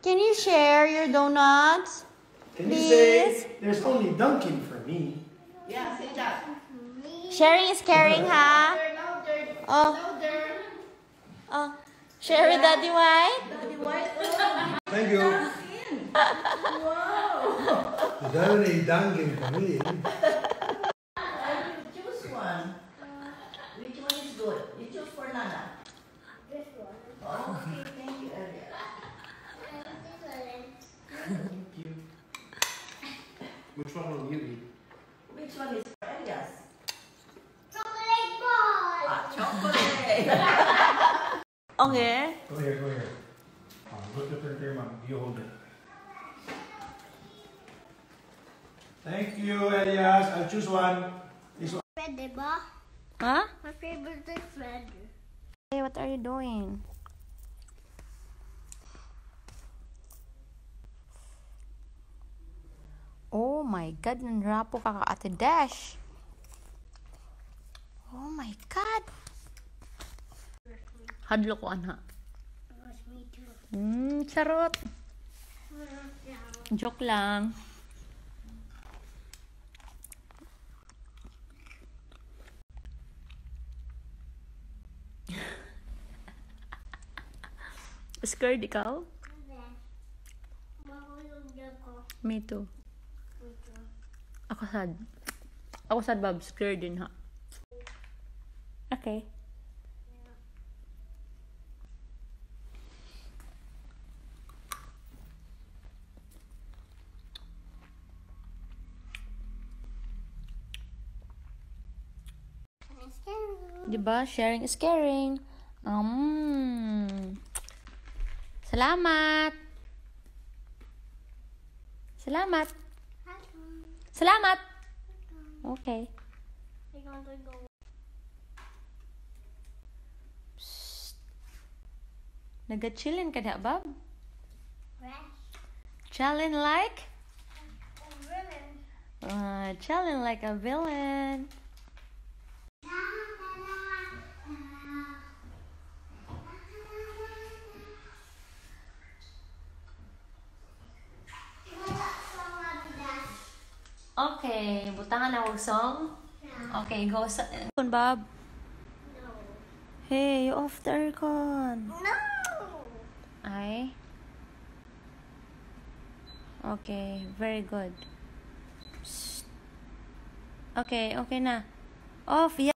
Can you share your donuts? Can you say, there's only dunking for me? Yeah, say that. Sharing is caring, ha? Louder. Oh. Oh. Share with Daddy White? Daddy White. Thank you. Wow. There's only dunking for me. Choose one. Which one is good? You choose for Nana. This one. Okay, thank you, Elias. Thank you. Which one will you eat? Which one is for Elias? Chocolate ball. Chocolate. Okay. Go here, go here. Look at her there, Mom. You hold it. Thank you, Elias. I'll choose one. This one. Red, diba? Huh? My favorite is red. Hey, what are you doing? Oh my God, nanrapo ka ka Ate Dash. Oh my God. Hadlo ko, anak. Me too. Charot. Joke lang. Scared ikaw? Mahulog ako. Me too. Me too. Ako sad. Ako sad, Bob. Scared din, ha? Okay. Diba? Sharing is caring. Salamat. Salamat. Salamat. Okay. Psst. Naga-chillin ka na, Bob? Chillin like? Chillin like a villain. Okay, butangan na wag song. Okay, go sa Bob. No. Hey, you off the aircon. No. Ay. Okay, very good. Psst. Okay, okay na. Off, yeah.